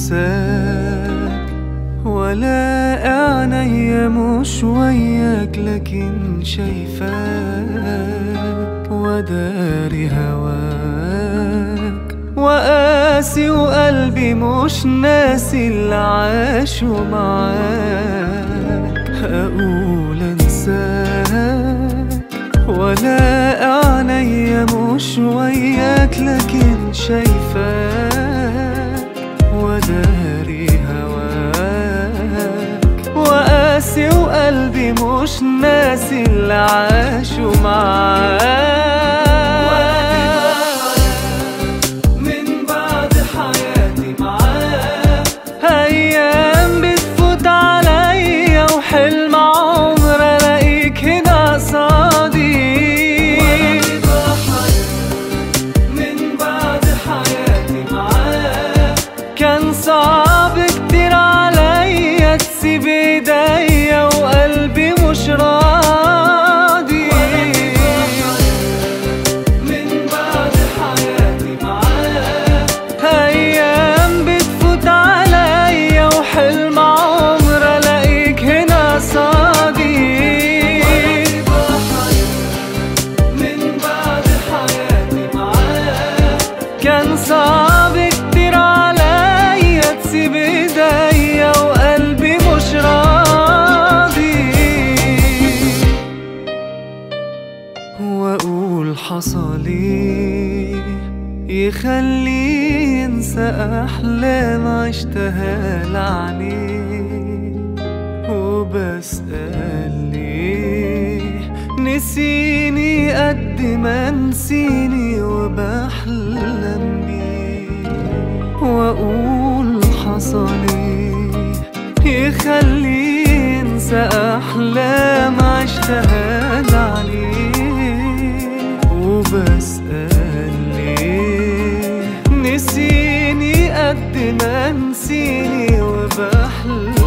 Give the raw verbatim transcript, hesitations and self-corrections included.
انساك، ولا عينيا مش وياك لكن شايفاك، وداري هواك وقاسي وقلبي مش ناسي اللي عاشوا معاك. اقول انساك ولا عينيا مش وياك لكن شايفاك، وداري هواك وقاسي وقلبي مش ناسي اللي عاشوا معاك. من بعد حياتي معاك أيام بتفوت عليا وحلم عمر ألاقيك هنا قصادي. كان صعب كتير عليا تسيب ايديا وقلبي مش راضي. من بعد حياتي معاك ايام بتفوت عليا وحلم عمر الاقيك هنا قصادي. من بعد حياتي معاك كان صعب كتير عليا تسيب ايديا وقلبي مش راضي. واقول حصلي يخلي ينسى احلام عشتها لعنيه، وبسأل ليه نسيني قد ما نسيني وبحلم بيه. واقول حصلي يخلي ينسى احلام عشتها عليه، وبسأل ليه نسيني قد ما نسيني وبحلم